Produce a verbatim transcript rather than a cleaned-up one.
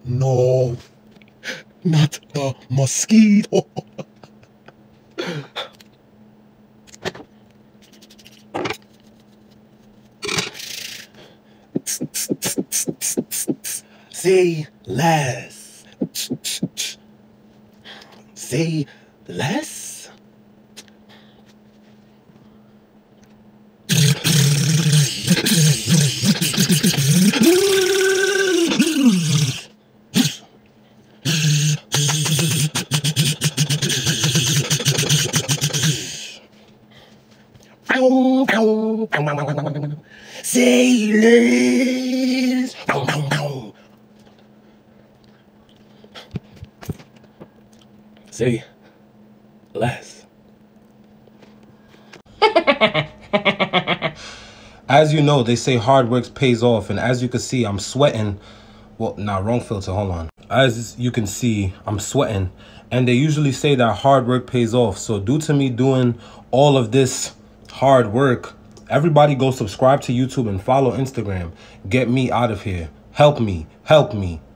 No, not the mosquito. Say less. Say less. Say less. Say less. As you know, they say hard work pays off, and as you can see, I'm sweating. Well, nah, wrong filter, hold on. As you can see, I'm sweating, and they usually say that hard work pays off. So due to me doing all of this hard work, everybody go subscribe to YouTube and follow Instagram. Get me out of here. Help me, help me.